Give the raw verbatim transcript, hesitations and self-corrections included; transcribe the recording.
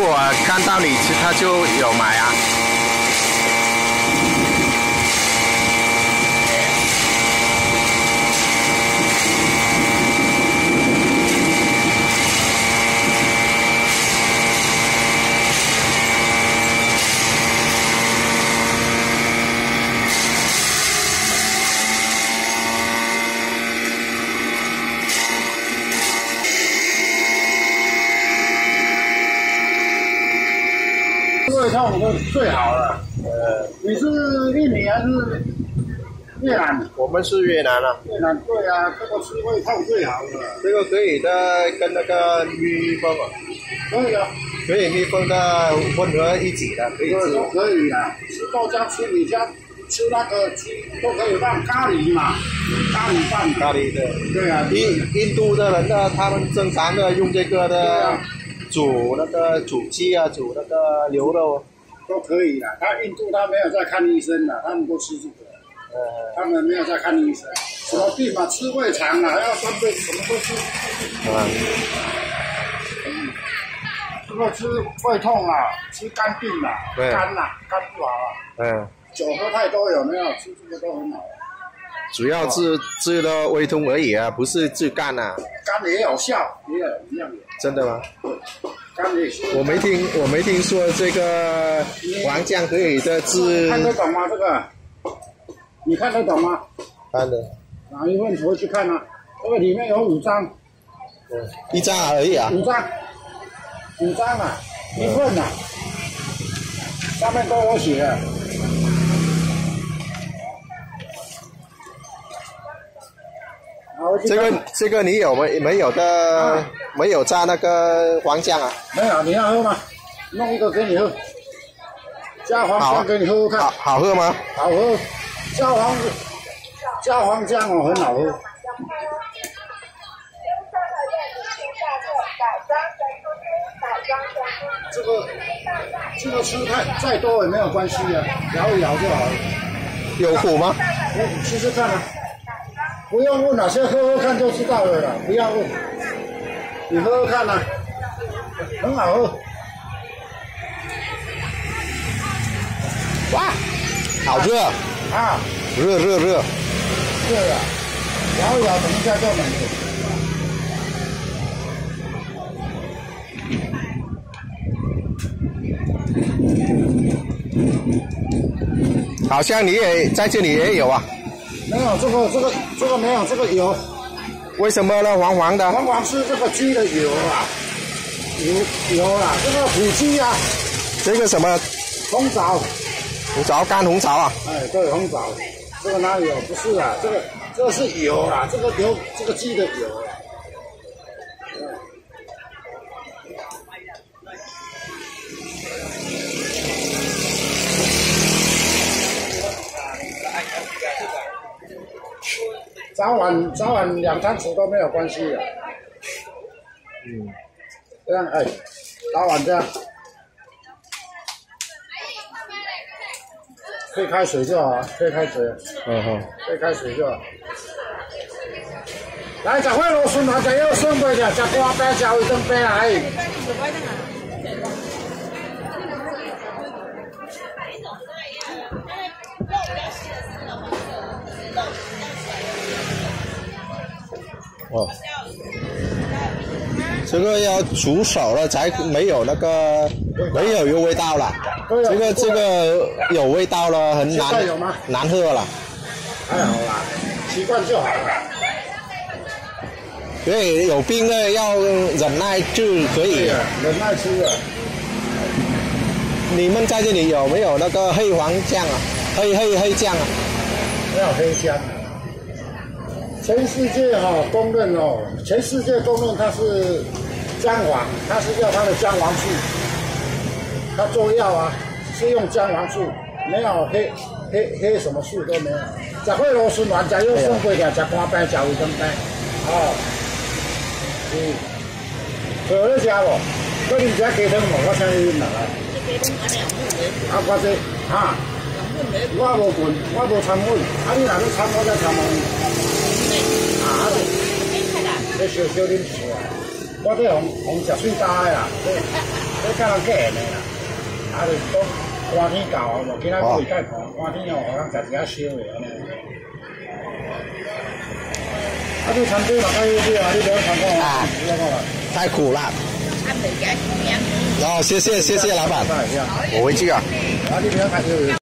果看到你吃，他就有买啊。 胃痛就最好了。呃，你是印尼还是越南？ 我们是越南啊。 越南对啊，这个吃胃痛最好的。 这个可以的，跟那个蜜蜂啊。 可以啊。 可以蜜蜂的混合一起的，可以吃。 可以啊，吃豆浆、吃米浆、吃那个鸡都可以放咖喱嘛，咖喱饭。 咖喱的。 对啊。 印印度的人呢，他们正常的用这个的。煮那个煮鸡啊，煮那个牛肉都可以的。他印度他没有在看医生的，他们都吃这个。呃，他们没有在看医生，什么病嘛，吃胃肠啊，要针对什么都吃。啊。嗯。这个吃胃痛啊，吃肝病啊，肝呐、啊，肝不好啊。嗯。酒喝太多有没有？吃这个都很好。 主要治治的胃痛而已啊，不是治肝啊。 肝也有效，也有一样的。 真的吗？ 肝也是。 我没听，我没听说这个黄姜可以的治。 看得懂吗？这个？你看得懂吗？ 看得。 哪一份回去看啊？这个里面有五张。 嗯。一张而已啊。 五张。五张啊，一份啊。上面都有写的。 这个这个你有没没有的、啊、没有加那个黄姜啊？ 没有，你要喝吗？弄一个给你喝，加黄姜给你喝喝看。 好，好喝吗？ 好喝，加黄加黄姜哦，很好喝。这个这个吃太再多也没有关系啊，摇一摇就好了。 有苦吗？ 你试试看啊。不用问了，先喝喝看就知道了啦，不要问。你喝喝看呐、啊，很好喝。 哇，好热啊！ 热热热。 热啊！摇一摇，等一下就没了。好像你也在这里也有啊。 没有这个这个这个没有这个油， 为什么呢？黄黄的。 黄黄是这个鸡的油啊，油油啊，这个土鸡啊。 这个什么？ 红枣。 红枣干红枣啊。 哎，对，红枣。这个哪里有？不是啊，这个这个是油啊，这个油这个鸡的油啊。早晚早晚两餐吃都没有关系的。嗯，这样哎，早晚这样，可以开水就好，可以开水。嗯哼，可以开水就好。来，十块螺旋丸就要送过去，吃瓜饼，吃卫生饼来。 哦，这个要煮熟了才没有那个没有有味道了。这个这个有味道了，很难难喝了。 还好啦，习惯就好了。 对，有病的要忍耐治可以。 忍耐吃的。 你们在这里有没有那个黑黄酱啊？黑黑黑酱啊？ 没有黑姜。全世界哈、哦、公认哦，全世界公认它是姜黄，它是要它的姜黄素，它做药啊是用姜黄素，没有黑黑黑什么素都没有。吃过螺旋丸，吃药送过去，吃干饼，吃卫生饼，哦，嗯，好咧吃无？搁啉只鸡汤无？我请你啉啦。啊，我这哈，我无混，我无掺混，啊你若要掺我再掺我。啊！你小小啉茶，我这红红食水大的啦，这这你看人假的啦，啊，就是讲寒天到，无今仔过解寒，寒天哦，互人食一下烧的安尼。啊，这餐杯嘛，可以这啊，你不要看看啊，不要看了。 太苦了。哦，谢谢谢谢老板，我回去啊。 啊，你不要看这个。